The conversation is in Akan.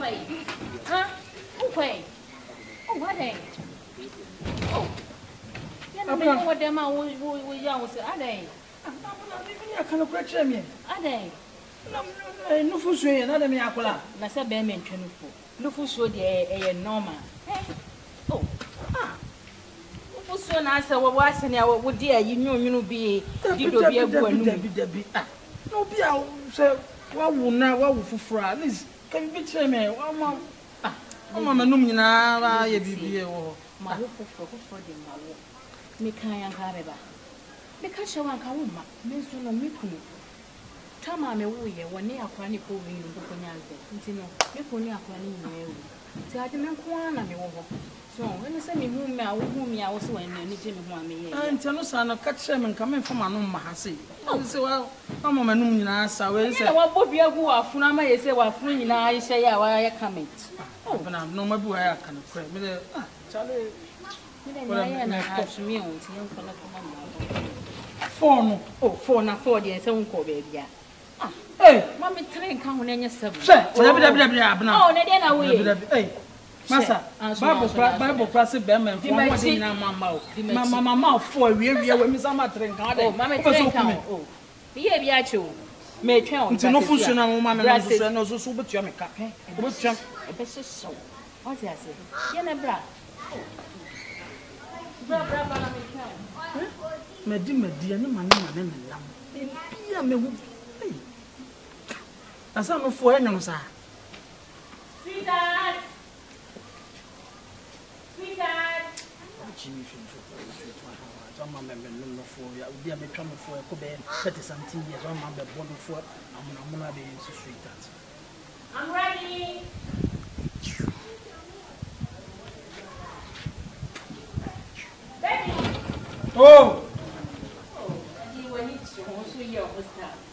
way. Huh? Okay. Oh, what day? Oh. Yeah, no, what them I will young say, are they? I can't question me. Are they? No food, another me. I said, Bearman, no food, so they normal. Oh, so nice. I was in our would dear, you know, be a Debbie. No, be out, sir. What will now, what will for at least can you betray me? One more. Mamma, no, you know, I be my for the me can't have it. Because you want a woman, Miss Miku. Tama me wuye woni akwani ko wi no ko nyanze ntino me ko ni akwani nyewu ti ade me ko na me wo ho so when say me hu me a wo hu me a wo so wan na ni je me hu a me ye ntino sa na ka kire me nka me fama no ma ha se se wa mama manum nyina sa we se wa bobi agu afunu ama ye se wa afunu nyina ye hye ya wa ya comment oh bana no ma bi wa ya kan kure me de chale me de ya na asumi on ti en kola ko ma phone oh phone na phone de se unko be bia hey mama train kan ho na nya 7 se dabi abna oh na de na we hey masa bible class be man for what dey na mama for we we mi sama train kan oh mama train kan oh biye bia cho me twen on nti no fusu na mama me no fusu na so betua me ka betua e be so what you say ye na bra bra na me twen medi ani mane me lam bia me hu asa no fo enyo sa sweetheart Jimmy from Jama member no for ya be me twa me for ko be 30 something years on man be born for amuna be so sweetheart I'm ready baby oh you want it to also your husband